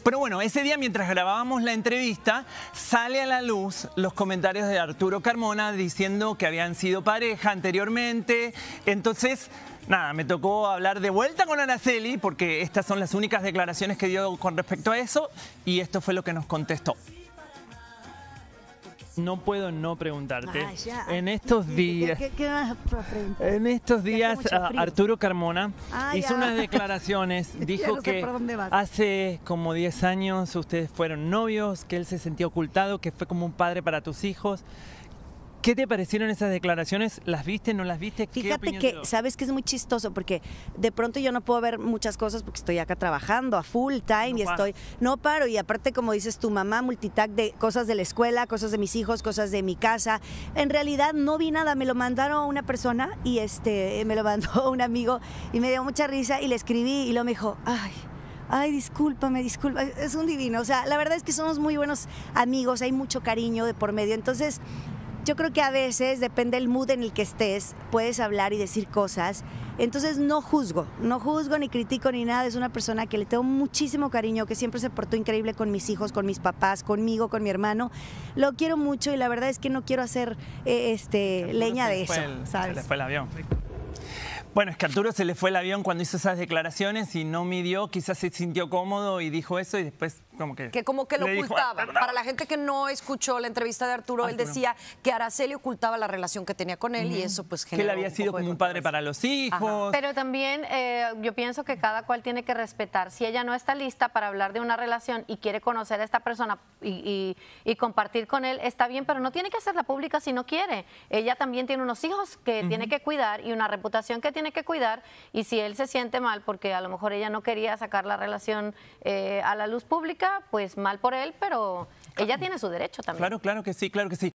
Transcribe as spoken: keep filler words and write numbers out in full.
Pero bueno, ese día mientras grabábamos la entrevista, sale a la luz los comentarios de Arturo Carmona diciendo que habían sido pareja anteriormente. Entonces, nada, me tocó hablar de vuelta con Araceli porque estas son las únicas declaraciones que dio con respecto a eso y esto fue lo que nos contestó. No puedo no preguntarte. Ah, ya. En estos Sí, días, ¿Qué, qué, qué más preguntas? en estos días, mucho a- frío. Arturo Carmona Ah, hizo ya. unas declaraciones. Ya Dijo no sé que por dónde vas. hace como diez años ustedes fueron novios, que él se sentía ocultado, que fue como un padre para tus hijos. ¿Qué te parecieron esas declaraciones? ¿Las viste, no las viste? ¿Qué Fíjate opinión que, te dio? sabes que es muy chistoso porque de pronto yo no puedo ver muchas cosas porque estoy acá trabajando a full time No y paras. estoy, no paro y aparte como dices tu mamá, multitask de cosas de la escuela, cosas de mis hijos, cosas de mi casa. En realidad no vi nada, me lo mandaron una persona y este me lo mandó un amigo y me dio mucha risa y le escribí y luego me dijo, ay, ay, discúlpame, disculpa, es un divino. O sea, la verdad es que somos muy buenos amigos, hay mucho cariño de por medio, entonces yo creo que a veces, depende del mood en el que estés, puedes hablar y decir cosas. Entonces no juzgo, no juzgo ni critico ni nada. Es una persona que le tengo muchísimo cariño, que siempre se portó increíble con mis hijos, con mis papás, conmigo, con mi hermano. Lo quiero mucho y la verdad es que no quiero hacer eh, este, Arturo leña se de le eso, fue el- Se ¿sabes? le fue el avión. Bueno, es que a Arturo se le fue el avión cuando hizo esas declaraciones y no midió, quizás se sintió cómodo y dijo eso y después como que... Que como que lo le dijo, ocultaba. "Ah, perdón". Para la gente que no escuchó la entrevista de Arturo, él Arturo. decía que Araceli ocultaba la relación que tenía con él y eso pues Que él generó había un sido poco de como un padre controversia. para los hijos. Pero también eh, yo pienso que cada cual tiene que respetar. Si ella no está lista para hablar de una relación y quiere conocer a esta persona y, y- y compartir con él, está bien, pero no tiene que hacerla pública si no quiere. Ella también tiene unos hijos que tiene que cuidar y una reputación que tiene que cuidar. Y si él se siente mal porque a lo mejor ella no quería sacar la relación eh, a la luz pública, pues mal por él, pero ella tiene su derecho también. Claro, claro que sí, claro que sí.